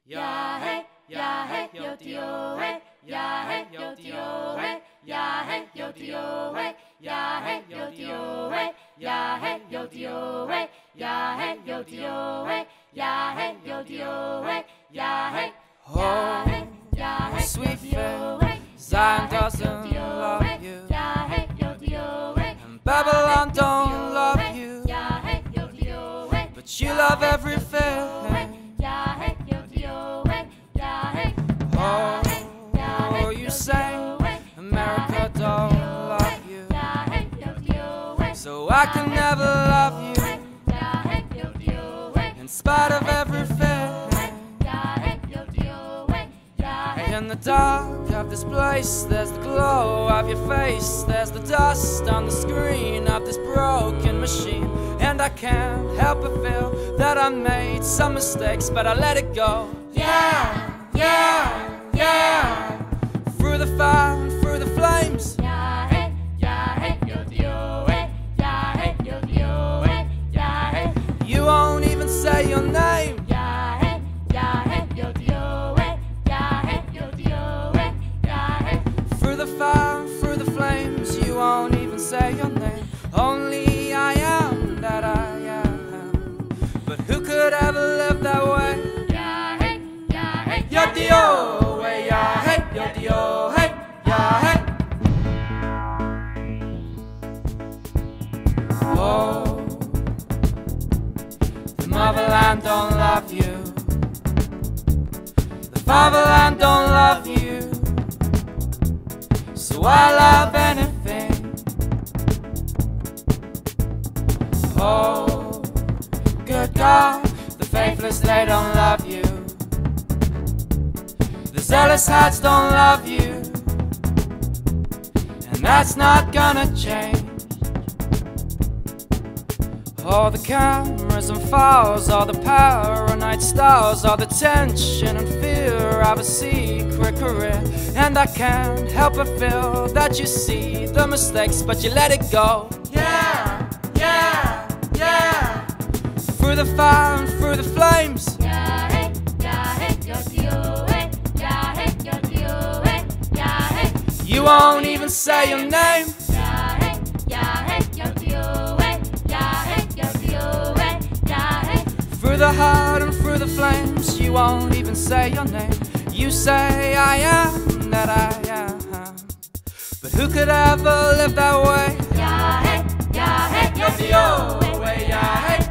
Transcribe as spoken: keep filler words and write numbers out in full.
Ja hey, ja hey, yo dio hey, ja hey, yo dio hey, ja hey, yo dio hey, ja hey, yo dio hey, ja hey, yo dio hey, ja hey, yo dio hey, ja hey, yo dio hey, ja hey, ja hey, ja hey, sweet fair, Zion doesn't love you, ja hey, yo dio hey, and Babylon don't love you, ja hey, yo dio hey, but you love every fair. ja hey, yo dio hey, ja hey, Oh, you say America don't love you, so I can never love you, in spite of every fair. In the dark of this place, there's the glow of your face, there's the dust on the screen of this broken machine, and I can't help but feel that I made some mistakes, but I let it go. Yeah, yeah, yeah. Through the fire and through the flames, you won't even say your name. Through the fire and through the flames, you won't even say your name. Only I am that I am, but who could ever live that way? Yo dio, hey, ya, hey, yo dio, hey, ya, hey. Oh, the motherland don't love you, the fatherland don't love you, so I love anything. Oh, good God, the faithless, they don't love you, the zealous hearts don't love you, and that's not gonna change. All the cameras and files, all the paranoid stars, all the tension and fear of a secret career, and I can't help but feel that you see the mistakes, but you let it go. Yeah, yeah, yeah. Through the fire and through the flames, you won't even say your name. Through the heart and through the flames, you won't even say your name. You say I am that I am, but who could ever live that way? Ja hey, ja hey, Yo dio, hey, ya, hey.